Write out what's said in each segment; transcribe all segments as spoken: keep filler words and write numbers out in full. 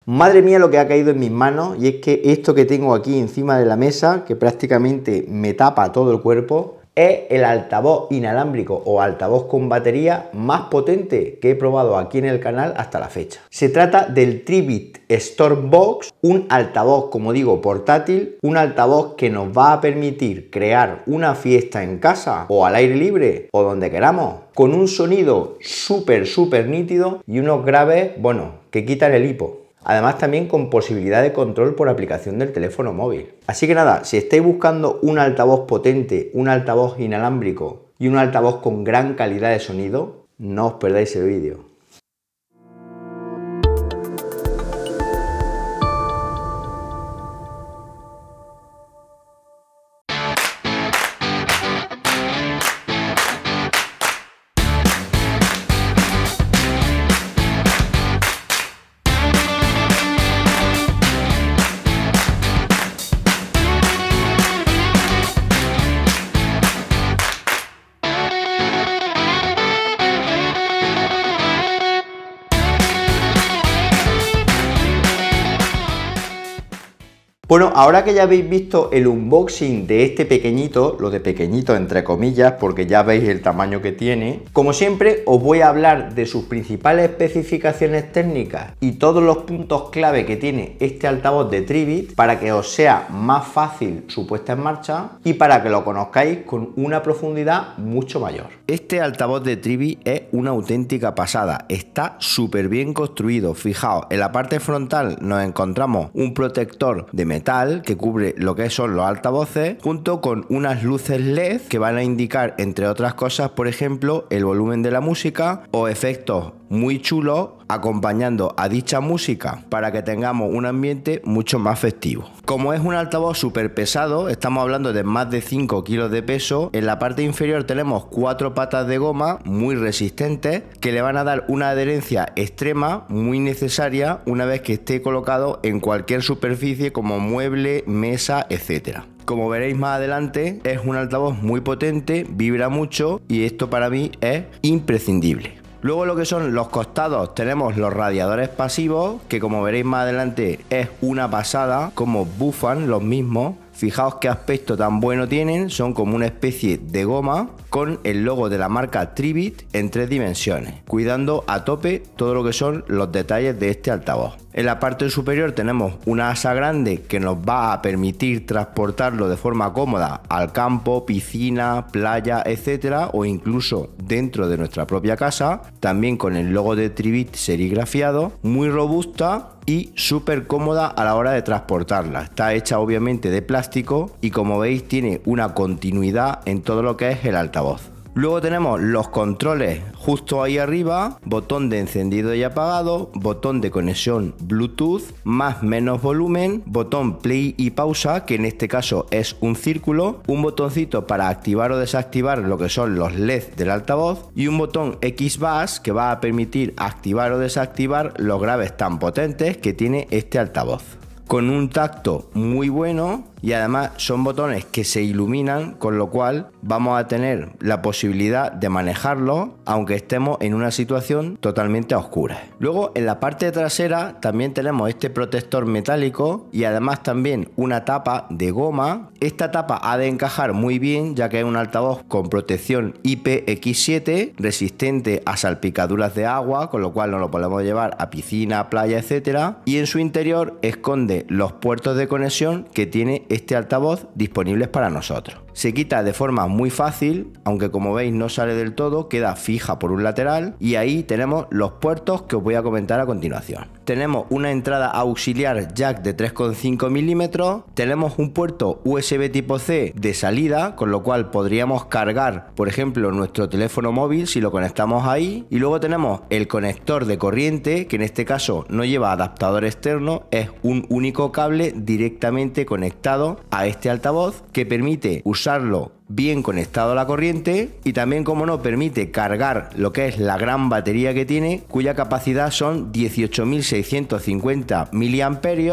Madre mía lo que ha caído en mis manos, y es que esto que tengo aquí encima de la mesa, que prácticamente me tapa todo el cuerpo, es el altavoz inalámbrico o altavoz con batería más potente que he probado aquí en el canal hasta la fecha. Se trata del Tribit Stormbox, un altavoz, como digo, portátil, un altavoz que nos va a permitir crear una fiesta en casa o al aire libre o donde queramos, con un sonido súper, súper nítido y unos graves, bueno, que quitan el hipo. Además también con posibilidad de control por aplicación del teléfono móvil. Así que nada, si estáis buscando un altavoz potente, un altavoz inalámbrico y un altavoz con gran calidad de sonido, no os perdáis el vídeo. Bueno, ahora que ya habéis visto el unboxing de este pequeñito, lo de pequeñito entre comillas, porque ya veis el tamaño que tiene, como siempre os voy a hablar de sus principales especificaciones técnicas y todos los puntos clave que tiene este altavoz de Tribit para que os sea más fácil su puesta en marcha y para que lo conozcáis con una profundidad mucho mayor. Este altavoz de Tribit es una auténtica pasada, está súper bien construido. Fijaos, en la parte frontal nos encontramos un protector de metal que cubre lo que son los altavoces, junto con unas luces L E D que van a indicar, entre otras cosas, por ejemplo, el volumen de la música o efectos muy chulos acompañando a dicha música para que tengamos un ambiente mucho más festivo. Como es un altavoz súper pesado, estamos hablando de más de cinco kilos de peso, en la parte inferior tenemos cuatro patas de goma muy resistentes que le van a dar una adherencia extrema muy necesaria una vez que esté colocado en cualquier superficie como mueble, mesa, etcétera. Como veréis más adelante, es un altavoz muy potente, vibra mucho y esto para mí es imprescindible. Luego lo que son los costados tenemos los radiadores pasivos, que como veréis más adelante es una pasada, como bufan los mismos. Fijaos qué aspecto tan bueno tienen, son como una especie de goma con el logo de la marca Tribit en tres dimensiones, cuidando a tope todo lo que son los detalles de este altavoz. En la parte superior tenemos una asa grande que nos va a permitir transportarlo de forma cómoda al campo, piscina, playa, etcétera, o incluso dentro de nuestra propia casa, también con el logo de Tribit serigrafiado, muy robusta y súper cómoda a la hora de transportarla. Está hecha obviamente de plástico y como veis tiene una continuidad en todo lo que es el altavoz. Luego tenemos los controles justo ahí arriba, botón de encendido y apagado, botón de conexión Bluetooth, más menos volumen, botón play y pausa, que en este caso es un círculo, un botoncito para activar o desactivar lo que son los L E D del altavoz y un botón X-Bass que va a permitir activar o desactivar los graves tan potentes que tiene este altavoz. Con un tacto muy bueno y además son botones que se iluminan, con lo cual vamos a tener la posibilidad de manejarlo aunque estemos en una situación totalmente a oscuras. Luego en la parte trasera también tenemos este protector metálico y además también una tapa de goma. Esta tapa ha de encajar muy bien ya que es un altavoz con protección I P X siete, resistente a salpicaduras de agua, con lo cual nos lo podemos llevar a piscina, playa, etcétera, y en su interior esconde los puertos de conexión que tiene este altavoz disponibles para nosotros. Se quita de forma muy fácil, aunque como veis no sale del todo, queda fija por un lateral y ahí tenemos los puertos que os voy a comentar a continuación. Tenemos una entrada auxiliar jack de tres coma cinco milímetros, tenemos un puerto U S B tipo C de salida, con lo cual podríamos cargar, por ejemplo, nuestro teléfono móvil si lo conectamos ahí, y luego tenemos el conector de corriente, que en este caso no lleva adaptador externo, es un único cable directamente conectado a este altavoz que permite usarlo bien conectado a la corriente y también, como no, permite cargar lo que es la gran batería que tiene, cuya capacidad son dieciocho mil seiscientos cincuenta miliamperios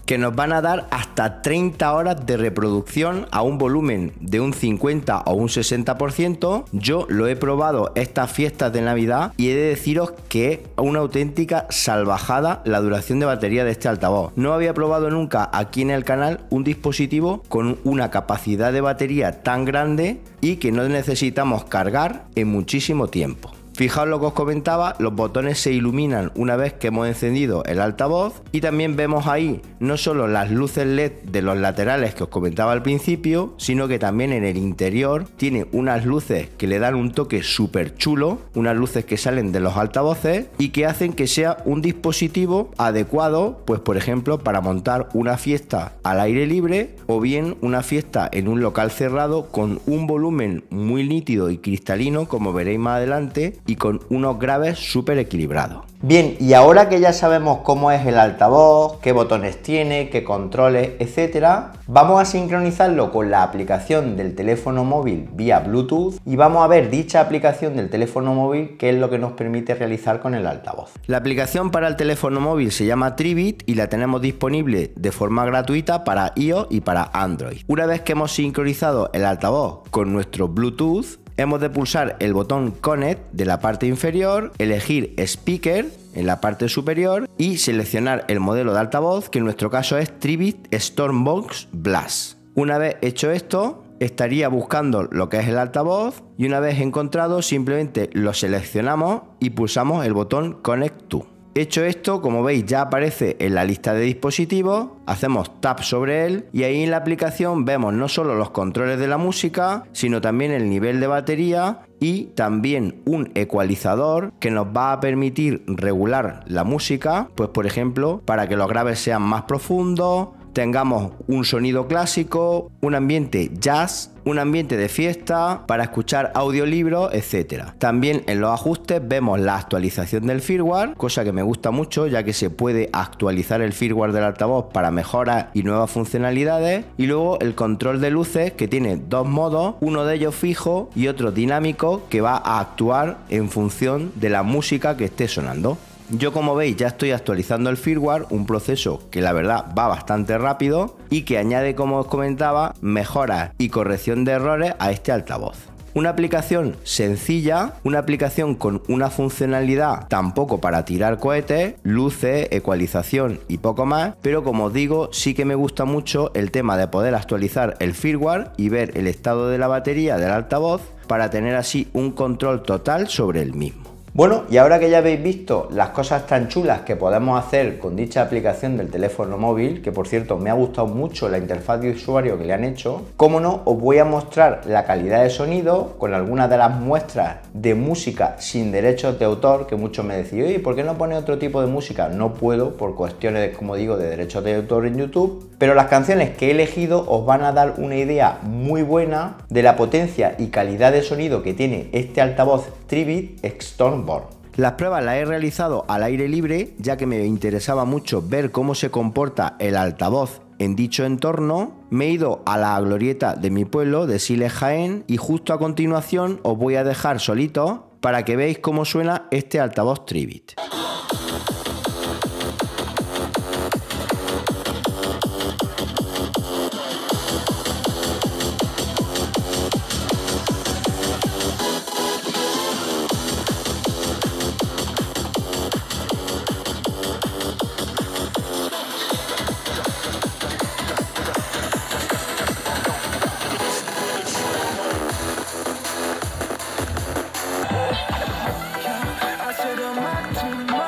que nos van a dar hasta treinta horas de reproducción a un volumen de un cincuenta o un sesenta por ciento. Yo lo he probado estas fiestas de Navidad y he de deciros que es una auténtica salvajada la duración de batería de este altavoz. No había probado nunca aquí en el canal un dispositivo con una capacidad de batería tan grande y que no necesitamos cargar en muchísimo tiempo. Fijaos lo que os comentaba, los botones se iluminan una vez que hemos encendido el altavoz y también vemos ahí no solo las luces L E D de los laterales que os comentaba al principio, sino que también en el interior tiene unas luces que le dan un toque súper chulo, unas luces que salen de los altavoces y que hacen que sea un dispositivo adecuado, pues por ejemplo, para montar una fiesta al aire libre o bien una fiesta en un local cerrado con un volumen muy nítido y cristalino, como veréis más adelante, y con unos graves súper equilibrados. Bien, y ahora que ya sabemos cómo es el altavoz, qué botones tiene, qué controles, etcétera, vamos a sincronizarlo con la aplicación del teléfono móvil vía Bluetooth y vamos a ver dicha aplicación del teléfono móvil, qué es lo que nos permite realizar con el altavoz. La aplicación para el teléfono móvil se llama Tribit y la tenemos disponible de forma gratuita para iOS y para Android. Una vez que hemos sincronizado el altavoz con nuestro Bluetooth, hemos de pulsar el botón Connect de la parte inferior, elegir Speaker en la parte superior y seleccionar el modelo de altavoz, que en nuestro caso es Tribit Stormbox Blast. Una vez hecho esto, estaría buscando lo que es el altavoz y una vez encontrado simplemente lo seleccionamos y pulsamos el botón Connect to. Hecho esto, como veis, ya aparece en la lista de dispositivos, hacemos tap sobre él y ahí en la aplicación vemos no solo los controles de la música, sino también el nivel de batería y también un ecualizador que nos va a permitir regular la música, pues por ejemplo, para que los graves sean más profundos, tengamos un sonido clásico, un ambiente jazz, un ambiente de fiesta, para escuchar audiolibros, etcétera. También en los ajustes vemos la actualización del firmware, cosa que me gusta mucho ya que se puede actualizar el firmware del altavoz para mejoras y nuevas funcionalidades, y luego el control de luces, que tiene dos modos, uno de ellos fijo y otro dinámico, que va a actuar en función de la música que esté sonando. Yo, como veis, ya estoy actualizando el firmware, un proceso que la verdad va bastante rápido y que añade, como os comentaba, mejoras y corrección de errores a este altavoz. Una aplicación sencilla, una aplicación con una funcionalidad tampoco para tirar cohetes, luces, ecualización y poco más, pero como os digo, sí que me gusta mucho el tema de poder actualizar el firmware y ver el estado de la batería del altavoz para tener así un control total sobre el mismo. Bueno, y ahora que ya habéis visto las cosas tan chulas que podemos hacer con dicha aplicación del teléfono móvil, que por cierto me ha gustado mucho la interfaz de usuario que le han hecho, cómo no, os voy a mostrar la calidad de sonido con algunas de las muestras de música sin derechos de autor, que muchos me decían, oye, ¿por qué no pone otro tipo de música? No puedo por cuestiones, como digo, de derechos de autor en YouTube, pero las canciones que he elegido os van a dar una idea muy buena de la potencia y calidad de sonido que tiene este altavoz Tribit Stormbox. Las pruebas las he realizado al aire libre, ya que me interesaba mucho ver cómo se comporta el altavoz en dicho entorno. Me he ido a la glorieta de mi pueblo, de Siles, Jaén, y justo a continuación os voy a dejar solitos para que veáis cómo suena este altavoz Tribit. I said I'm acting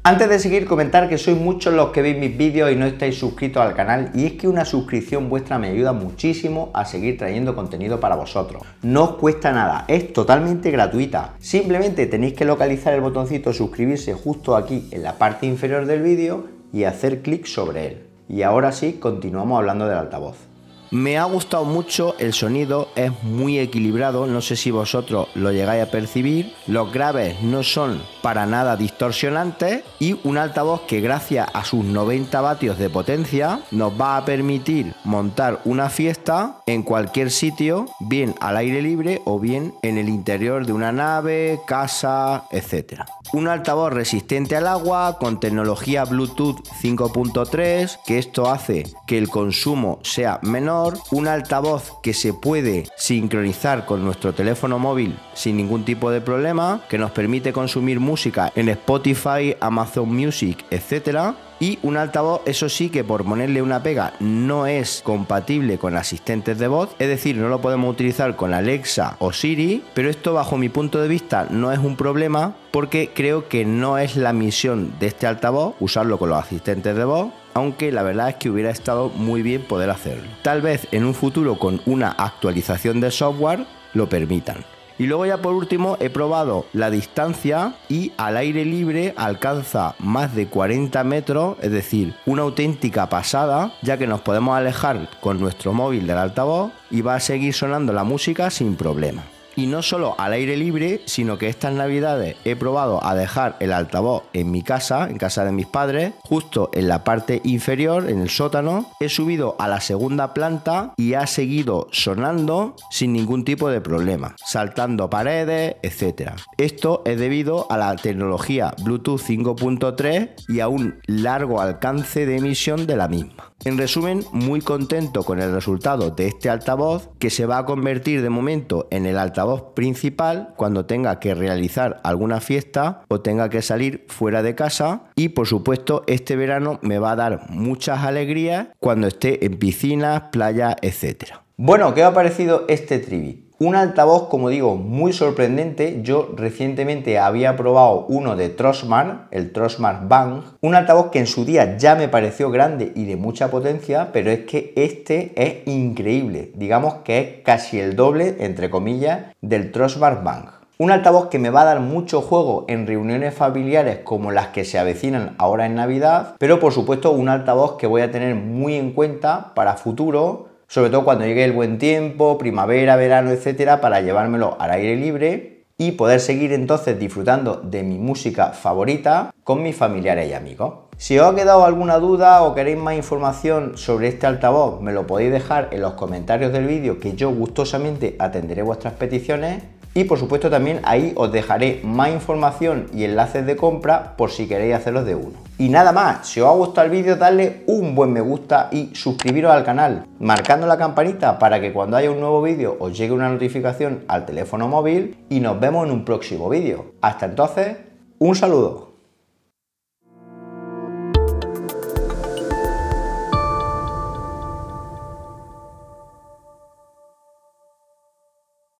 Antes de seguir, comentar que sois muchos los que veis mis vídeos y no estáis suscritos al canal, y es que una suscripción vuestra me ayuda muchísimo a seguir trayendo contenido para vosotros. No os cuesta nada, es totalmente gratuita. Simplemente tenéis que localizar el botoncito suscribirse justo aquí en la parte inferior del vídeo y hacer clic sobre él. Y ahora sí, continuamos hablando del altavoz. Me ha gustado mucho el sonido, es muy equilibrado, no sé si vosotros lo llegáis a percibir. Los graves no son para nada distorsionantes y un altavoz que gracias a sus noventa vatios de potencia nos va a permitir montar una fiesta en cualquier sitio, bien al aire libre o bien en el interior de una nave, casa, etcétera. Un altavoz resistente al agua con tecnología Bluetooth cinco punto tres, que esto hace que el consumo sea menor. Un altavoz que se puede sincronizar con nuestro teléfono móvil sin ningún tipo de problema, que nos permite consumir música en Spotify, Amazon Music, etcétera. Y un altavoz, eso sí, que por ponerle una pega no es compatible con asistentes de voz, es decir, no lo podemos utilizar con Alexa o Siri, pero esto bajo mi punto de vista no es un problema porque creo que no es la misión de este altavoz usarlo con los asistentes de voz, aunque la verdad es que hubiera estado muy bien poder hacerlo. Tal vez en un futuro con una actualización de software lo permitan. Y luego ya por último he probado la distancia y al aire libre alcanza más de cuarenta metros, es decir, una auténtica pasada, ya que nos podemos alejar con nuestro móvil del altavoz y va a seguir sonando la música sin problema. Y no solo al aire libre, sino que estas navidades he probado a dejar el altavoz en mi casa, en casa de mis padres, justo en la parte inferior, en el sótano. He subido a la segunda planta y ha seguido sonando sin ningún tipo de problema, saltando paredes, etcétera. Esto es debido a la tecnología Bluetooth cinco punto tres y a un largo alcance de emisión de la misma. En resumen, muy contento con el resultado de este altavoz, que se va a convertir de momento en el altavoz principal cuando tenga que realizar alguna fiesta o tenga que salir fuera de casa, y por supuesto este verano me va a dar muchas alegrías cuando esté en piscinas, playas, etcétera. Bueno, ¿qué os ha parecido este trivi? Un altavoz, como digo, muy sorprendente. Yo recientemente había probado uno de Trosmart, el Trosmart Bang, un altavoz que en su día ya me pareció grande y de mucha potencia, pero es que este es increíble. Digamos que es casi el doble, entre comillas, del Trosmart Bang. Un altavoz que me va a dar mucho juego en reuniones familiares como las que se avecinan ahora en Navidad, pero por supuesto un altavoz que voy a tener muy en cuenta para futuro, sobre todo cuando llegue el buen tiempo, primavera, verano, etcétera, para llevármelo al aire libre y poder seguir entonces disfrutando de mi música favorita con mis familiares y amigos. Si os ha quedado alguna duda o queréis más información sobre este altavoz, me lo podéis dejar en los comentarios del vídeo, que yo gustosamente atenderé vuestras peticiones. Y por supuesto también ahí os dejaré más información y enlaces de compra por si queréis haceros de uno. Y nada más, si os ha gustado el vídeo, dadle un buen me gusta y suscribiros al canal, marcando la campanita para que cuando haya un nuevo vídeo os llegue una notificación al teléfono móvil, y nos vemos en un próximo vídeo. Hasta entonces, un saludo.